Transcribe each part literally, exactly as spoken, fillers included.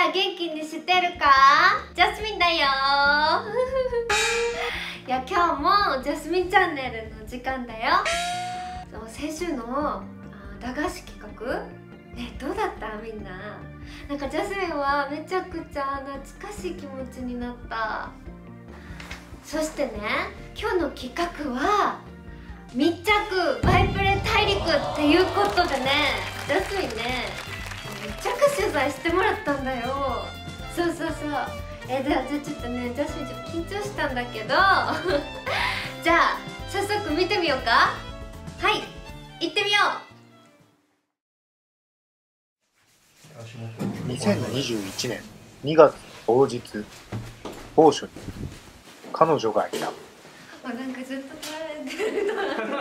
ら元気にしてるか？ジャスミンだよいや、今日もジャスミンチャンネルの時間だよ。先週のあ駄菓子企画ね、どうだったみんな。なんかジャスミンはめちゃくちゃ懐かしい気持ちになった。そしてね、今日の企画は密着バイプレ大陸っていうことでね、ジャスミンね密着取材してもらったんだよ。そうそうそう。えー、じゃあちょっとね、ジャスミンちょっと緊張したんだけどじゃあ早速見てみようか。はい、行ってみよう。にせんにじゅういちねんにがつ当日、某所に彼女がいた。 あ、なんかずっと撮られてるの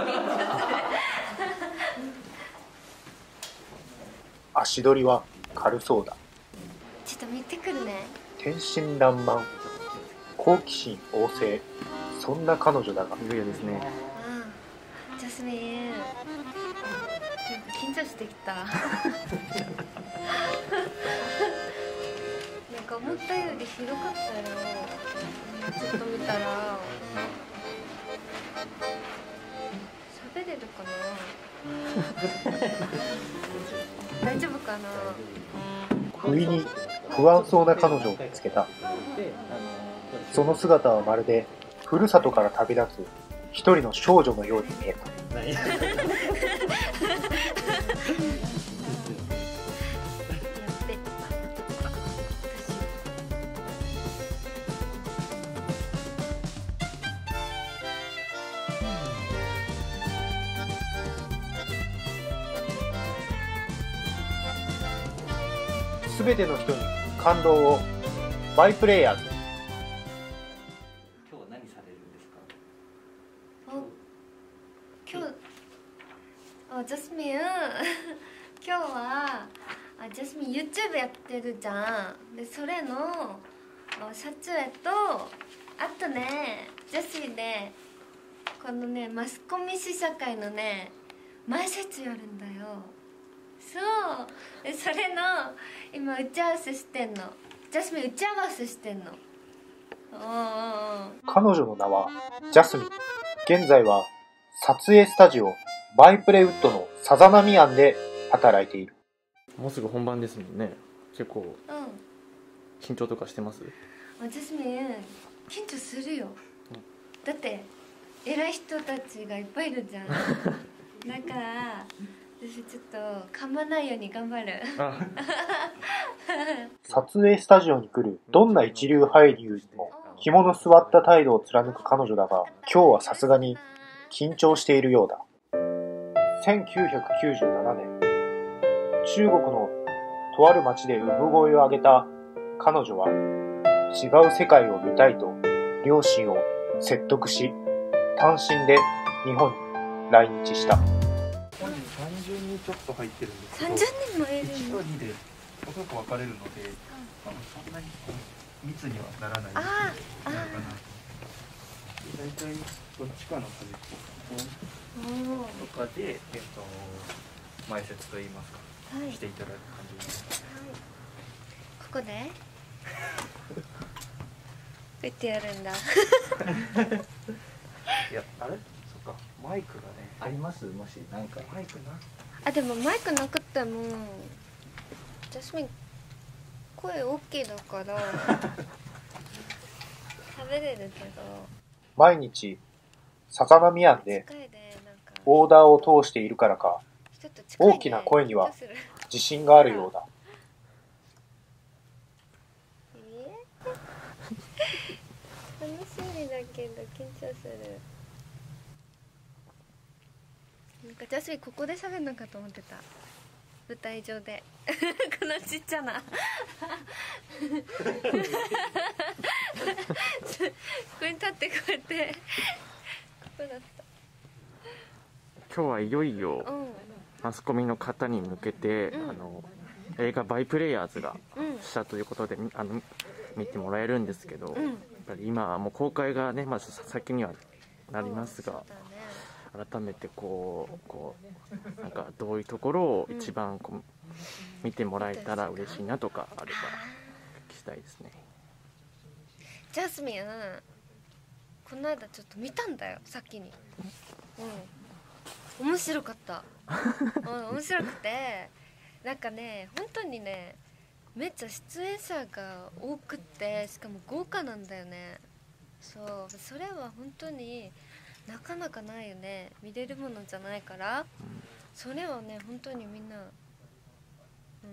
足取りは軽そうだ。 ちょっと見てくるね。 天真爛漫、好奇心旺盛、そんな彼女だが、 いよいよですね。 うん、ジャスミン、なんか緊張してきたなんか思ったよりひどかったよ。ちょっと見たら喋れるかな大丈夫かな。 不意に不安そうな彼女を見つけた。その姿はまるでふるさとから旅立つ一人の少女のように見えた。すべての人に感動を。バイプレイヤーズ。 今日は何されるんですか？ 今日あジャスミン今日はあジャスミン YouTube やってるじゃん。でそれの撮影と、あとねジャスミンね、このねマスコミ試写会のね前説やるんだよ。そうで、それの今打ち合わせしてんの。ジャスミン打ち合わせしてんの。 彼女の名はジャスミン。現在は撮影スタジオバイプレウッドのさざ波庵で働いている。 もうすぐ本番ですもんね。結構緊張とかしてます？ うん、ジャスミン緊張するよ。だって偉い人たちがいっぱいいるじゃんだから私ちょっと噛まないように頑張る撮影スタジオに来るどんな一流俳優にも肝の据わった態度を貫く彼女だが、今日はさすがに緊張しているようだ。せんきゅうひゃくきゅうじゅうななねん、中国のとある町で産声を上げた彼女は、違う世界を見たいと両親を説得し、単身で日本に来日した。 本日さんじゅうにんちょっと入ってるんですけど、 さんじゅうにんもいるの？ いちとにでおそらく分かれるので、あのそんなに密にはならないのかな。大体どっちかの端っことかで、えっと前説といいますか、はい、していただく感じです。 はい、ここでこうやってやるんだいや、あれそっか、マイクがねあります？もしなんかマイクなあ、でもマイクなくてもジャスミン声大きいだから喋れるけど、 毎日さざ波庵でオーダーを通しているからか、大きな声には自信があるようだ。 楽しみだけど緊張する。なんかジャスミンここで喋るのかと思ってた、舞台上でこのちっちゃなここに立ってこうやってここだった。 今日はいよいよマスコミの方に向けて、うん、あの映画バイプレイヤーズがしたということで、うん、あの見てもらえるんですけど、うん、やっぱり今はもう公開がねまず先にはなりますが、改めてこうこうなんかどういうところを一番こう見てもらえたら嬉しいなとかあれば。 たいですね。 ジャスミンこの間ちょっと見たんだよ先に。うん面白かった、うん、面白くてなんかね本当にねめっちゃ出演者が多くってしかも豪華なんだよね。そうそれは本当になかなかないよね。見れるものじゃないから、うん、それはね本当にみんな、うん、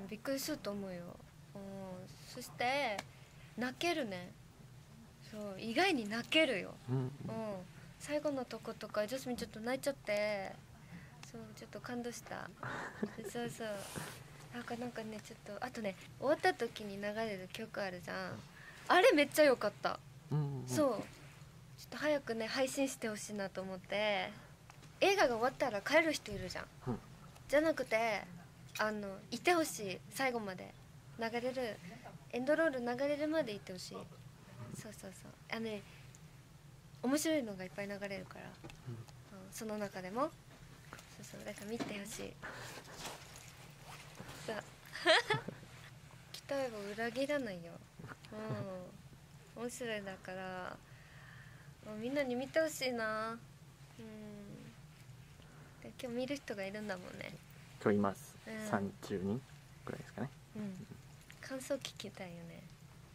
びっくりすると思うよ、うん、そして泣けるね。そう意外に泣けるよ、うんうん、最後のとことかジャスミンちょっと泣いちゃってそうちょっと感動したそうそうなんかなんかねちょっとあとね終わった時に流れる曲あるじゃん。あれめっちゃ良かった、うんうん、そうちょっと早くね配信してほしいなと思って。映画が終わったら帰る人いるじゃん、うん、じゃなくてあのいてほしい。最後まで流れるエンドロール流れるまでいてほしい。そうそうそうあのね面白いのがいっぱい流れるから、うんうん、その中でもそうそうだから見てほしいさ期待を裏切らないよ、うん、面白いだからもうみんなに見てほしいな、うん、で今日見る人がいるんだもんね。 今日います、うん、さんじゅうにんくらいですかね、 うん、感想聞きたいよね。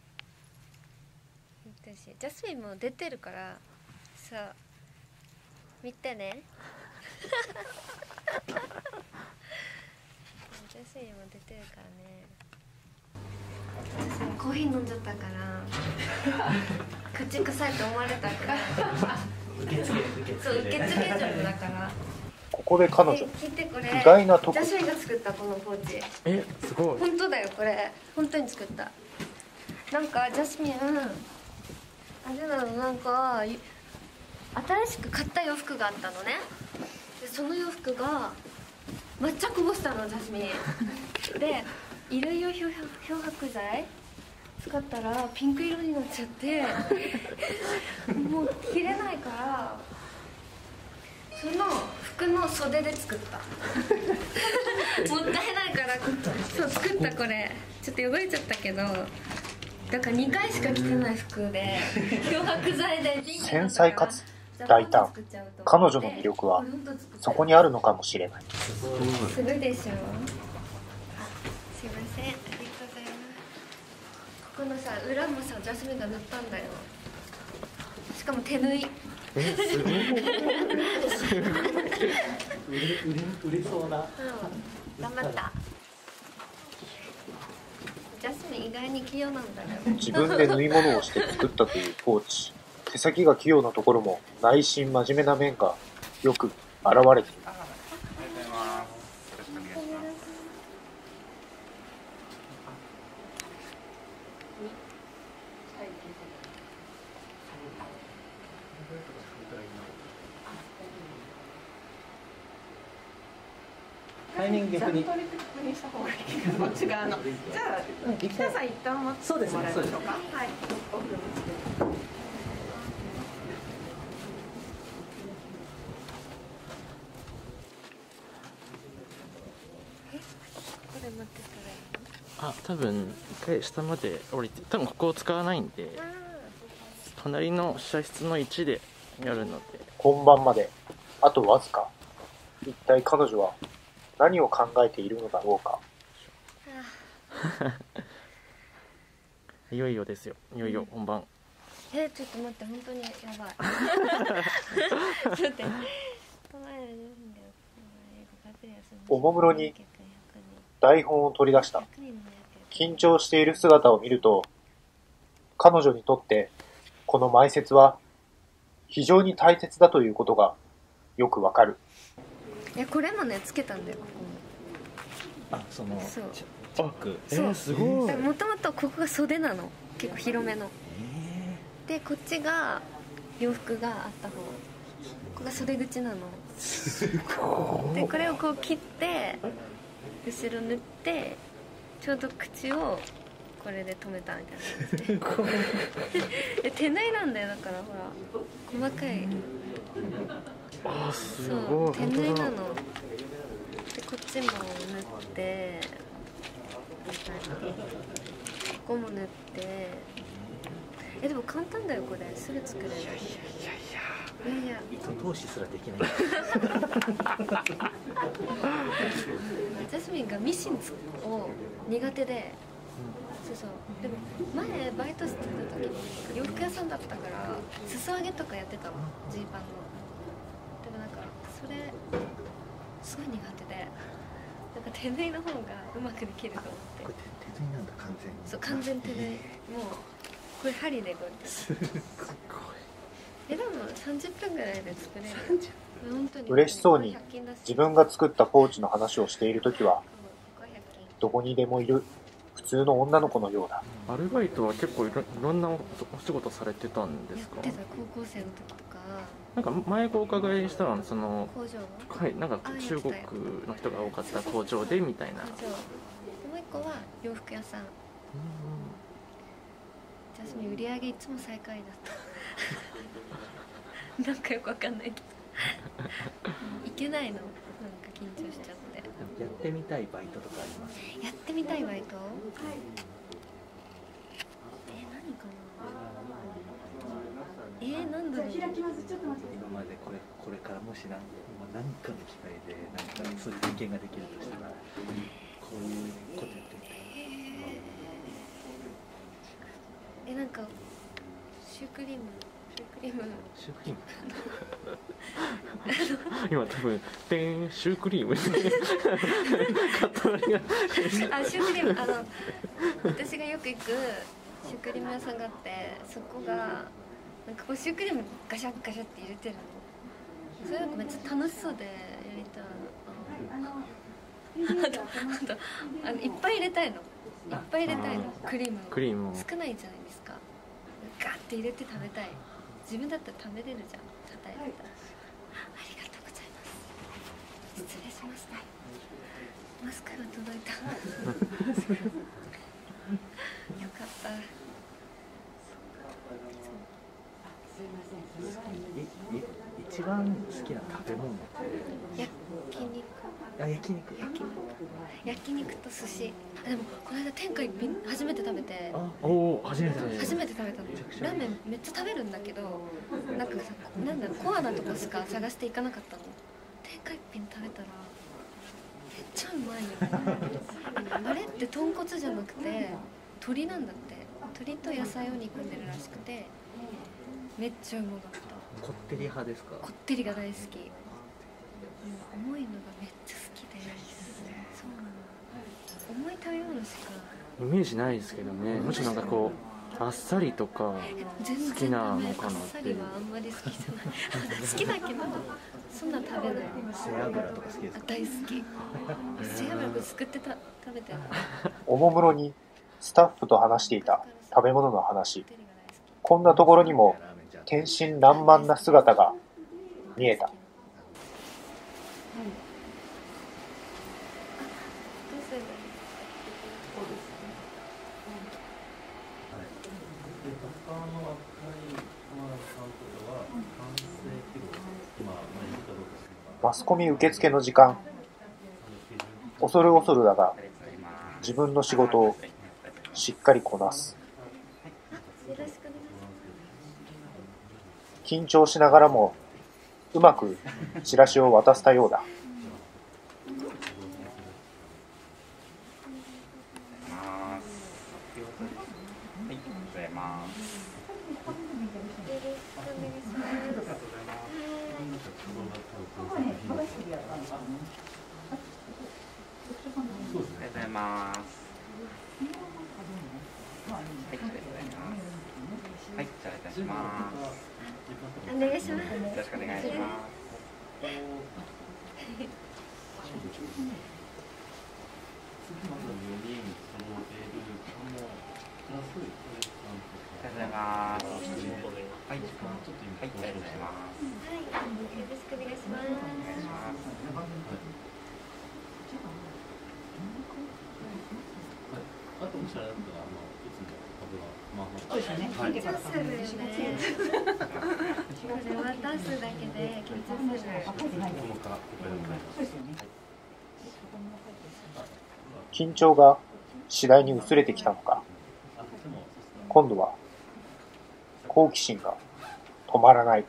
ジャスミンも出てるからさ見てねジャスミンも出てるからね。私コーヒー飲んじゃったから口臭いと思われたから受付そう受付嬢だからここで彼女聞いてこれ意外なとこジャスミンが作ったこのポーチ。 えすごい本当だよこれ本当に作った。なんかジャスミンあれなのなんか新しく買った洋服があったのね。でその洋服が抹茶こぼしたのジャスミンで衣類用漂白剤使ったらピンク色になっちゃってもう着れないからその服の袖で作ったもったいないからそう作ったこれちょっと汚れちゃったけどだからにかいしか着てない服で漂白剤で繊細かつ大胆。彼女の魅力はそこにあるのかもしれない。 すごいでしょ。すいませんありがとうございます。ここのさ裏もさジャスミンが塗ったんだよ。しかも手縫い。えすごい売れ売れそうな、うん、 頑張った。ジャスミン意外に器用なんだよ。 自分で縫い物をして作ったというポーチ。手先が器用なところも内心真面目な面がよく現れている。 ありがとうございます。よろしくお願いします。 タイミング逆に。 確認した方がいいけど、こっち側の。じゃあ、北さん一旦待ってもらえるでしょうか。はい。お風呂にして。 これ持ってたらいいの？ あ、多分一回下まで降りて、多分ここを使わないんで隣の射出の位置でやるので。 本番まであとわずか。一体彼女は何を考えているのだろうか。 いよいよですよ。いよいよ本番。 えー、ちょっと待って本当にやばい。ちょっと待って。 おもむろに台本を取り出した。緊張している姿を見ると、彼女にとってこの前説は非常に大切だということがよくわかる。 いやこれもねつけたんだよ。ここあそのそうチャック。 えー、すごい。 もともとここが袖なの。結構広めの。えー、でこっちが洋服があった方。ここが袖口なの。 すごい。 でこれをこう切って後ろ塗ってちょうど口をこれで留めたみたいな感じで手縫いなんだよ。だからほら細かい。 あすごい。手縫いなのでこっちも塗ってここも塗って。えでも簡単だよこれ、すぐ作れる。いやいやいやいやいや、 糸通しすらできないジャスミンがミシンを苦手で、そうそう、でも前バイトしてた時に洋服屋さんだったから裾上げとかやってたの、ジーパンの。でもなんかそれすごい苦手で、なんか手縫いの方がうまくできると思って。 これ手縫いなんだ完全に。 そう、完全手縫い。もうこれ針でこうやって。すごい。えでもさんじゅっぷんぐらいで作れる。本当に嬉しそうに自分が作ったポーチの話をしているときは、どこにでもいる普通の女の子のようだ。 アルバイトは結構いろいろんなお仕事されてたんですか？ やってた、高校生の時とか。 なんか前お伺いしたのはその工場、 はい、なんか中国の人が多かった工場でみたいな。 工場。もう一個は洋服屋さん。ジャスミン売り上げいつも最下位だったなんかよくわかんないけどいけないの、なんか緊張しちゃって。 やってみたいバイトとかあります？ やってみたいバイト、はい、えー、何かな。えー、なんだろう。今までこれこれからもし何何かの機会で何かそういう経験ができるとしたら、こういうことやってみたい。 えー、なんかシュークリームシュークリームシュークリーム今多分ペンシュークリーム塊があ、シュークリーム、あの私がよく行くシュークリーム屋さんがあって、そこがなんかこうシュークリームガシャッガシャって入れてるの。それなんかめっちゃ楽しそうでやりたい。あとあとあのいっぱい入れたいの。いっぱい入れたいの、クリームを。 クリームを少ないじゃないですか。ガッて入れて食べたい。自分だったら食べれるじゃん、叩いてたら。ありがとうございます。失礼しました。マスクが届いた。よかった。 一番好きな食べ物って焼肉。 あ、焼肉。 焼肉。焼肉と寿司。でもこの間天下一品初めて食べて。 あ、おお、初めて初めて食べたの。ラーメンめっちゃ食べるんだけど、なんかさ、なんだろう、コアなとこしか探していかなかったの。天下一品食べたらめっちゃうまいよ。あれって豚骨じゃなくて鶏なんだって。鶏と野菜を煮込んでるらしくて、めっちゃうまかった。 こってり派ですか？ こってりが大好き。重いのがめっちゃ好きで。そうなの。重い食べ物しかイメージないですけどね。もちろんなんかこうあっさりとか好きなのかなって。 あっさりはあんまり好きじゃない好きだけどそんな食べない。 背脂とか好きですか？ 大好き。背脂すくってた食べてる。 おもむろにスタッフと話していた食べ物の話。こんなところにも天真爛漫な姿が見えた。マスコミ受付の時間。恐る恐るだが自分の仕事をしっかりこなす。緊張しながらもうまくチラシを渡せたようだ。 お願いします。よろしくお願いします。 緊張するよね。これ渡すだけで緊張する。 緊張が次第に薄れてきたのか、 今度は好奇心が止まらない。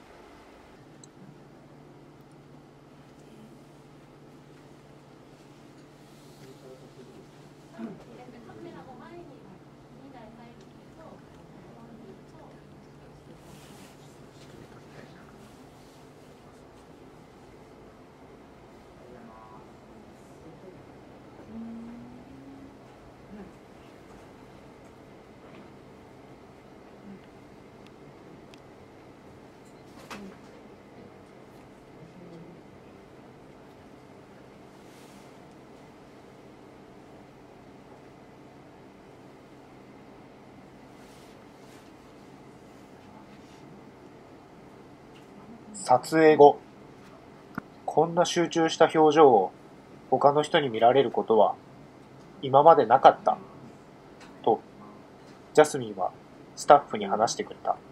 撮影後、こんな集中した表情を他の人に見られることは今までなかったとジャスミンはスタッフに話してくれた。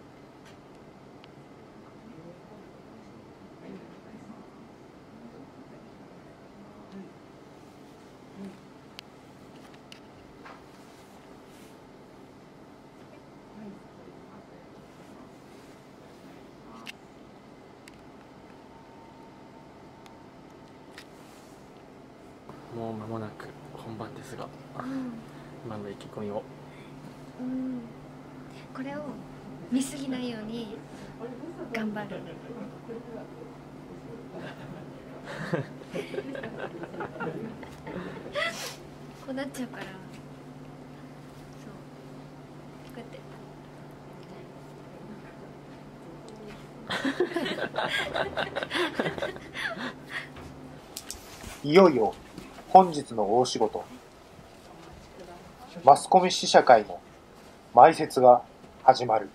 もう間もなく本番ですが、うん、今の意気込みを、 うん、これを見すぎないように頑張る。こうなっちゃうから、そうこうやっていよいよ本日の大仕事、マスコミ試写会の前説が始まる。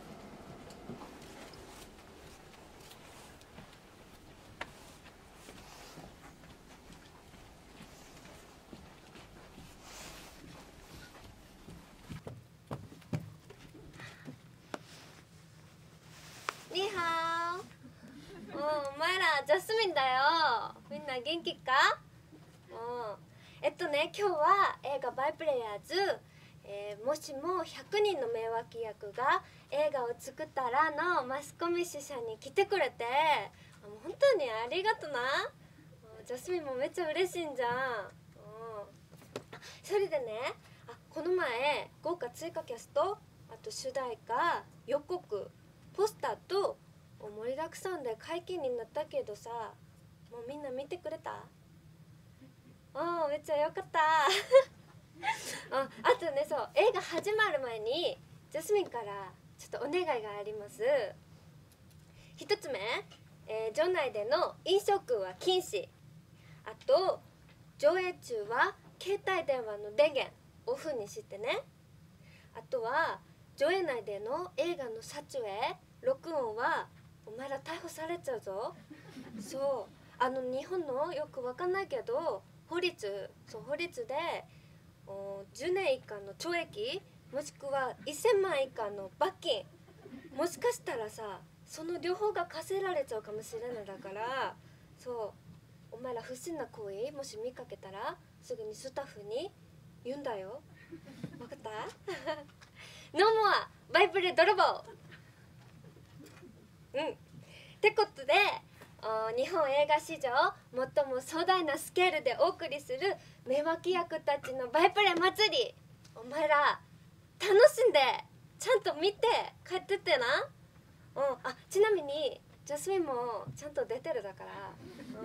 ニーハオ。おお、お前らジャスミンだよ。みんな元気か？うん、えっとね今日は映画「バイプレイヤーズ」えー、もしもひゃくにんの名脇役が映画を作ったらのマスコミ試写に来てくれて、もう本当にありがとな。ジャスミンもめっちゃ嬉しいんじゃん。うん、それでね、あこの前豪華追加キャスト、あと主題歌、予告、ポスターと盛りだくさんで解禁になったけどさ、もうみんな見てくれた？ああめっちゃよかったあ, あとね、そう映画始まる前にジャスミンからちょっとお願いがあります。一つ目、えー、場内での飲食は禁止。あと上映中は携帯電話の電源オフにしてね。あとは上映内での映画の撮影録音はお前ら逮捕されちゃうぞ。そうあの日本のよくわかんないけど法律、そう法律でじゅうねん以下の懲役もしくはせんまん以下の罰金、もしかしたらさその両方が課せられちゃうかもしれない。だからそうお前ら不審な行為もし見かけたらすぐにスタッフに言うんだよ。分かったノーモアバイプレ泥棒。うんってことで日本映画史上最も壮大なスケールでお送りする名脇役たちのバイプレ祭り、お前ら楽しんでちゃんと見て帰ってってな。うん、あちなみにジャスミンもちゃんと出てるだから、うん、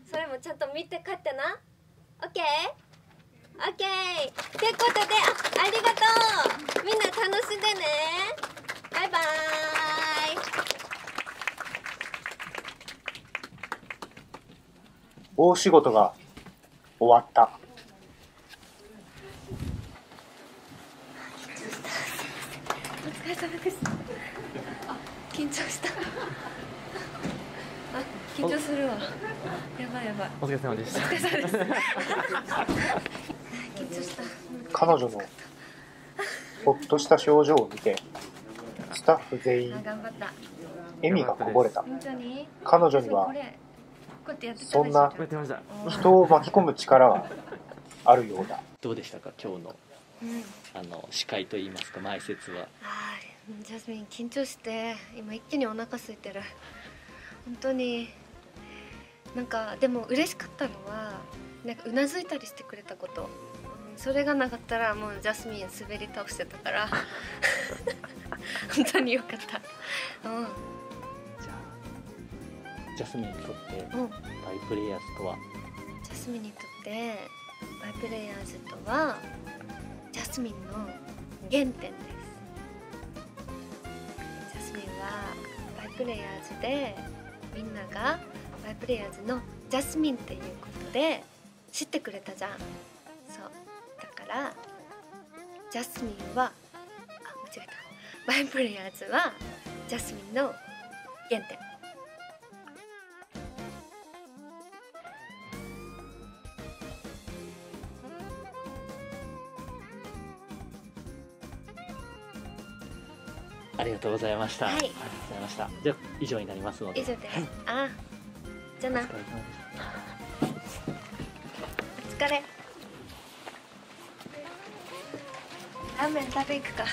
それもちゃんと見て帰ってな。オッケーオッケーってことで、あありがとう。みんな楽しんでね。バイバーイ。 大仕事が終わった。 お疲れ様です。あ、緊張した。あ、緊張するわ。やばいやばい。 お疲れ様でした。 お疲れ様です。緊張した。 彼女のほっとした表情を見て、スタッフ全員笑みがこぼれた。彼女にはそんな人を巻き込む力があるようだ。 どうでしたか今日のうん、 あの司会といいますか前説は。 あージャスミン緊張して今一気にお腹空いてる。本当になんかでも嬉しかったのはなんかうなずいたりしてくれたこと、うん、それがなかったらもうジャスミン滑り倒してたから本当によかった。うん、 じゃあジャスミンにとってバイプレイヤーズとは、 ジャスミンにとってバイプレイヤーズとはジャスミンの原点です。ジャスミンはバイプレイヤーズでみんながバイプレイヤーズのジャスミンっていうことで知ってくれたじゃん。そうだからジャスミンはあ間違えたバイプレイヤーズはジャスミンの原点。 ありがとうございました。 はい、 ありがとうございました。じゃあ以上になりますので。 以上です。 はい、 あじゃあな。 お疲れ様でした。 お疲れ。ラーメン食べ行くか。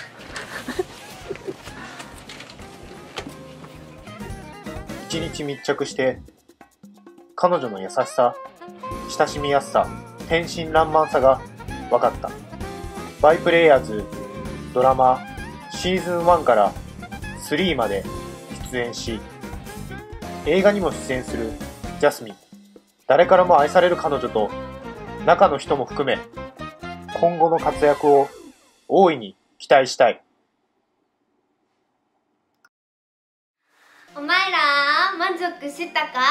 一日密着して彼女の優しさ、親しみやすさ、天真爛漫さが分かった。バイプレイヤーズドラマシーズンワンからスリーまで出演し、映画にも出演するジャスミン。誰からも愛される彼女と中の人も含め今後の活躍を大いに期待したい。 お前ら満足したか？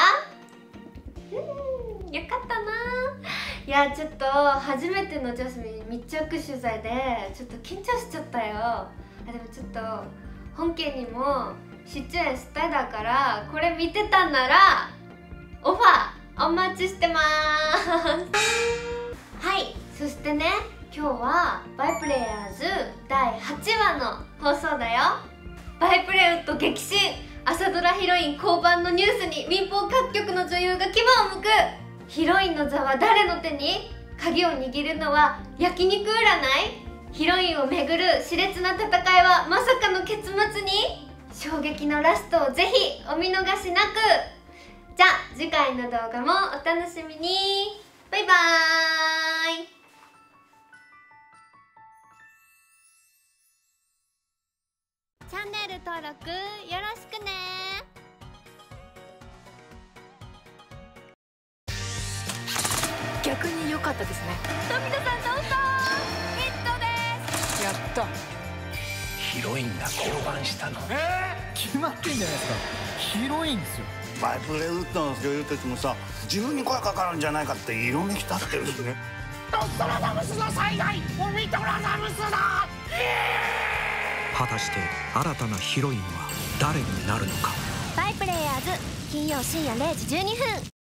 うん、よかったな。いやちょっと初めてのジャスミン密着取材でちょっと緊張しちゃったよ。あでもちょっと本家にも出演したいだからこれ見てたんならオファーお待ちしてまーす。はい、そしてね今日はバイプレイヤーズだいはちわの放送だよ。バイプレイウッド激震朝ドラヒロイン降板のニュースに民放各局の女優が牙を向く。ヒロインの座は誰の手に？鍵を握るのは焼肉占い？ヒロインをめぐる熾烈な戦いはまさかの結末に？衝撃のラストをぜひお見逃しなく。じゃあ次回の動画もお楽しみに。バイバーイ。チャンネル登録よろしくね。 逆に良かったですね。 富田さんどうぞ。ヒットです。 やった。 ヒロインが降板したの。 えー、決まってんじゃないですか。ヒロインですよ。 バイプレイウッドの女優たちもさ自分に声かかるんじゃないかって色めき立ってるしね。ドストラダムスの最大オミトラダムスだ。 果たして新たなヒロインは誰になるのか。 バイプレイヤーズ金曜深夜れいじじゅうにふん。